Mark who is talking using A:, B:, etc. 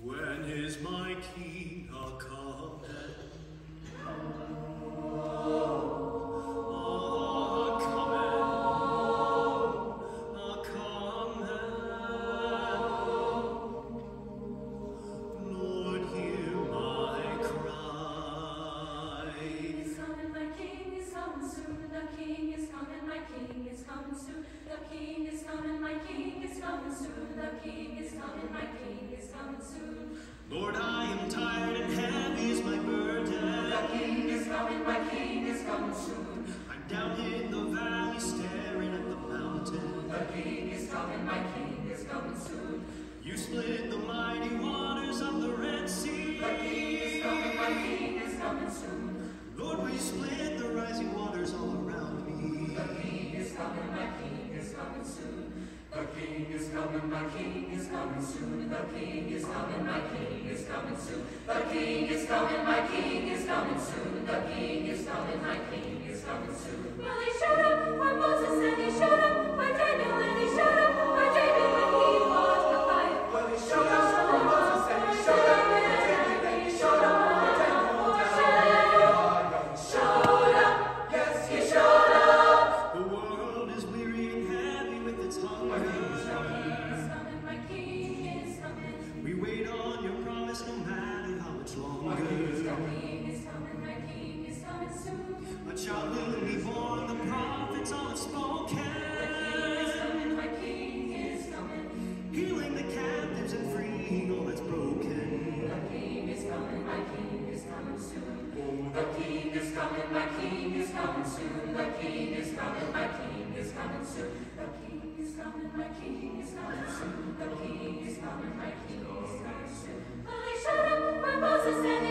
A: When is my king a-comin'? Lord, hear my cry.
B: The king is coming, my king is coming soon. The king is coming, my king is coming soon. The king is coming, my king is coming soon. The king is coming, my king is coming soon.
A: Lord, I am tired and heavy is my burden.
B: The king is coming, my king is coming soon.
A: I'm down in the valley staring at the mountain.
B: The king is coming, my king is coming soon.
A: You split the mighty waters of the Red Sea.
B: The king is coming, my king is coming soon.
A: Lord, we split the rising waters all around me.
B: The king is coming, my king is coming soon. The king is coming, my king is coming soon. The king is coming, my king is coming soon. The king is coming, my king is coming soon. The king is coming, my king is coming soon. Well, he showed up for Moses and he showed up for Daniel and he showed up for David when he fought Goliath.
C: Well, he showed up for Moses and he showed up for David and he showed up for Daniel.
B: Showed up, yes, he showed up.
A: The world is weary and heavy with its hunger.
B: My king is coming, my king is coming.
A: We wait on your promise no matter how much longer.
B: My king is coming, my king is coming soon.
A: A child will be born, the prophets all have spoken.
B: The king is coming, my king is coming.
A: Healing the captives and freeing all that's broken.
B: The king is coming, my king is coming soon. The king is coming, my king is coming soon. The king is coming, my king is coming soon. The king is coming, my king is coming soon. The king is coming, my king is coming soon. Well, he showed up for Moses and